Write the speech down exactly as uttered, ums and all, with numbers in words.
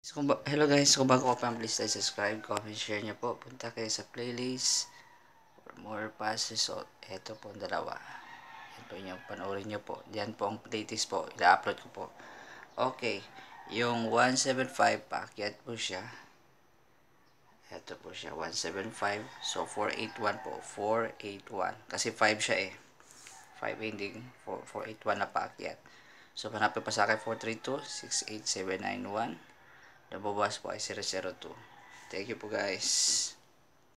So, kung ba- hello guys, kung bago ka pa, please like, subscribe, comment, share nyo po. Punta kayo sa playlist for more passes. So, eto po ang dalawa. Yan po yung panoorin nyo po. Yan po ang playlist po. Ila-upload ko po. Okay. Yung one seventy-five, paakyat po siya. Eto po siya, one seventy-five. So, four eighty-one po. four eighty-one. Kasi five siya eh. five ending. four eighty-one na paakyat. So, hanapin pa sa akin four three two, six eight seven nine one. Nababas po ay zero zero two. Thank you po guys.